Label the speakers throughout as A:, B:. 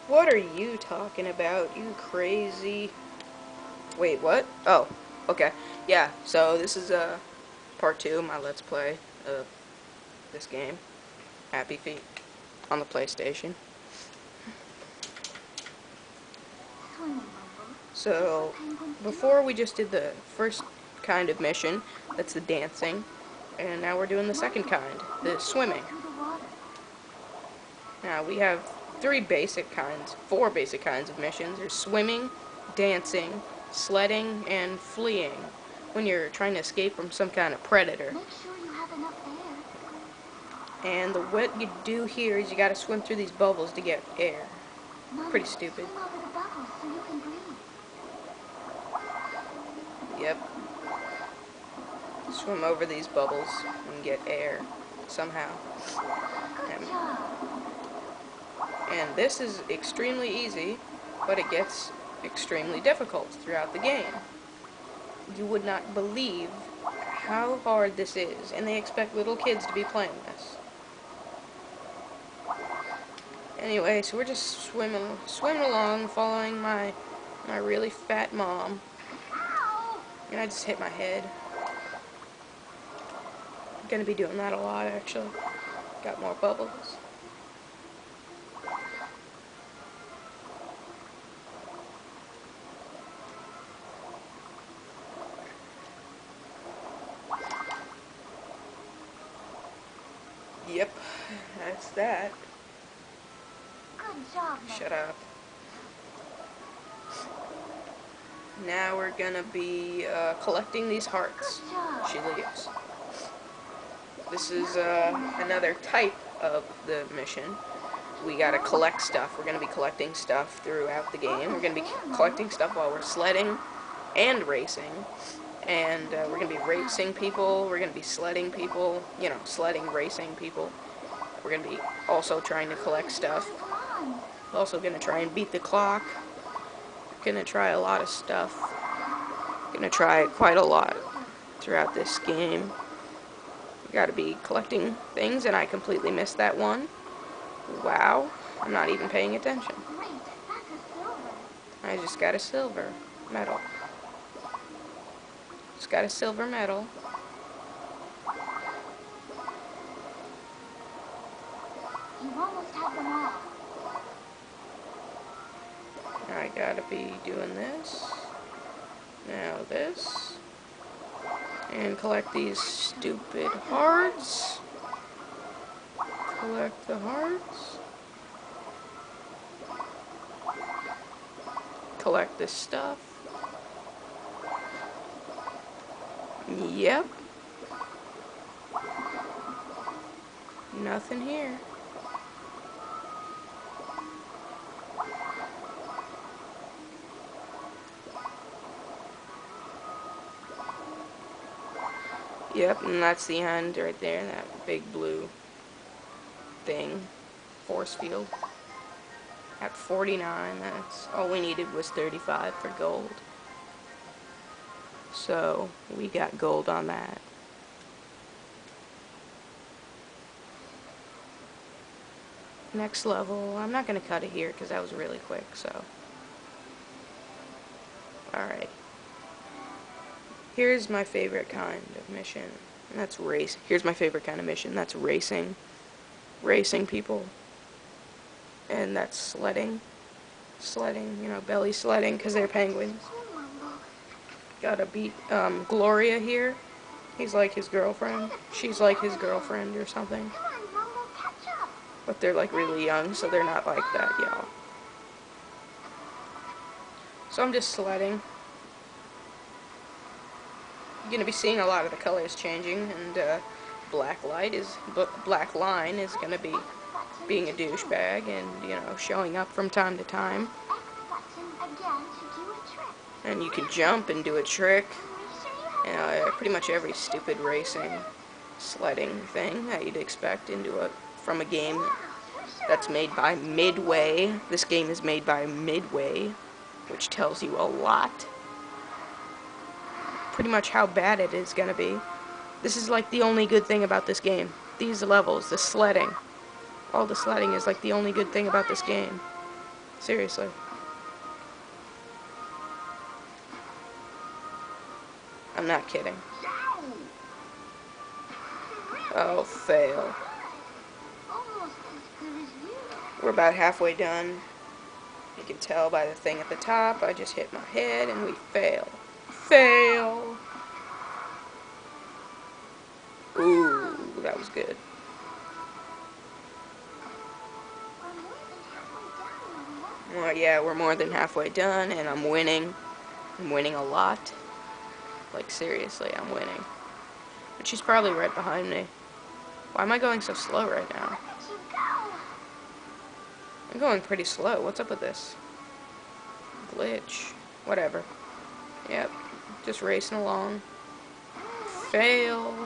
A: What are you talking about, you crazy... Wait, what? Oh, okay. Yeah, so this is part 2 of my Let's Play of this game, Happy Feet, on the PlayStation. So, before we just did the first kind of mission, that's the dancing, and now we're doing the second kind, the swimming. Now, we have four basic kinds of missions. There's swimming, dancing, sledding, and fleeing, when you're trying to escape from some kind of predator. And what you do here is you gotta swim through these bubbles to get air. Pretty stupid. Yep. Swim over these bubbles and get air somehow. And this is extremely easy, but it gets extremely difficult throughout the game. You would not believe how hard this is, and they expect little kids to be playing this. Anyway, so we're just swimming along, following my really fat mom. And I just hit my head. I'm gonna be doing that a lot, actually. Got more bubbles. Yep, that's that.
B: Good job,
A: Shut up. Now we're gonna be collecting these hearts. She leaves. This is another type of the mission. We gotta collect stuff. We're gonna be collecting stuff throughout the game. We're gonna be collecting stuff while we're sledding and racing. And we're gonna be racing people. We're gonna be sledding people. You know, sledding, racing people. We're gonna be also trying to collect stuff. Also gonna try and beat the clock. Gonna try a lot of stuff. Gonna try quite a lot throughout this game. Gotta be collecting things, and I completely missed that one. Wow, I'm not even paying attention. I just got a silver medal. Just got a silver medal.
B: You almost have them all.
A: I gotta be doing this. Now this. And collect these stupid hearts. Collect the hearts. Collect this stuff. Yep. Nothing here. Yep, and that's the end right there, that big blue thing, force field. At 49, that's all we needed was 35 for gold. So, we got gold on that. Next level, I'm not going to cut it here because that was really quick, so. Alright. Here's my favorite kind of mission, and that's race. Here's my favorite kind of mission, that's racing. Racing people. And that's sledding. Sledding, you know, belly sledding, because they're penguins. Gotta beat Gloria here. He's like his girlfriend. She's like his girlfriend or something. But they're like really young, so they're not like that, y'all. So I'm just sledding. You're gonna be seeing a lot of the colors changing, and Black Line is gonna be being a douchebag and, you know, showing up from time to time. And you can jump and do a trick. Pretty much every stupid racing, sledding thing that you'd expect from a game that's made by Midway. This game is made by Midway, which tells you a lot. Pretty much how bad it is gonna be. This is like the only good thing about this game. These levels, the sledding. All the sledding is like the only good thing about this game. Seriously. I'm not kidding. Oh, fail.
B: Almost as good as you.
A: We're about halfway done. You can tell by the thing at the top, I just hit my head and we fail. Fail! Ooh, that was good.
B: We're more than halfway down, Mama.
A: Well, yeah, we're more than halfway done and I'm winning. I'm winning a lot. Like, seriously, I'm winning. But she's probably right behind me. Why am I going so slow right now?
B: Let you go.
A: I'm going pretty slow. What's up with this? Glitch. Whatever. Yep. Just racing along. Fail.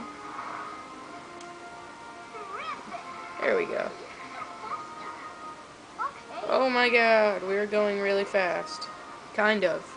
A: There we go.
B: Okay.
A: Oh my god, we're going really fast. Kind of.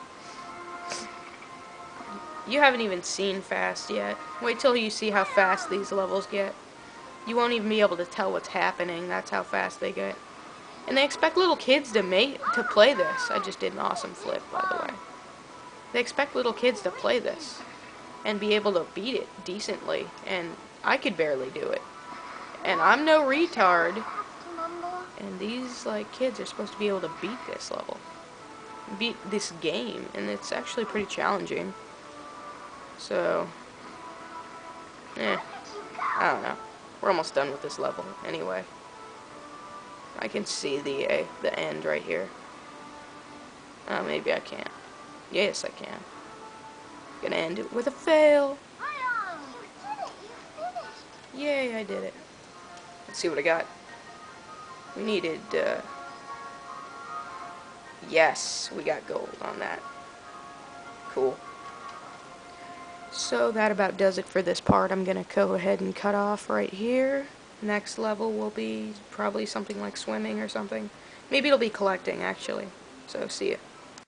A: You haven't even seen fast yet. Wait till you see how fast these levels get. You won't even be able to tell what's happening. That's how fast they get. And they expect little kids to play this. I just did an awesome flip, by the way. They expect little kids to play this and be able to beat it decently. And I could barely do it. And I'm no retard. And these, like, kids are supposed to be able to beat this level. Beat this game. And it's actually pretty challenging. So, I don't know. We're almost done with this level, anyway. I can see the end right here. Maybe I can't. Yes, I can. Gonna end it with a fail.
B: You did it. You finished.
A: Yay, I did it. Let's see what I got. We needed, yes, we got gold on that. Cool. So that about does it for this part. I'm gonna go ahead and cut off right here. Next level will be probably something like swimming or something. Maybe it'll be collecting, actually. So, see ya.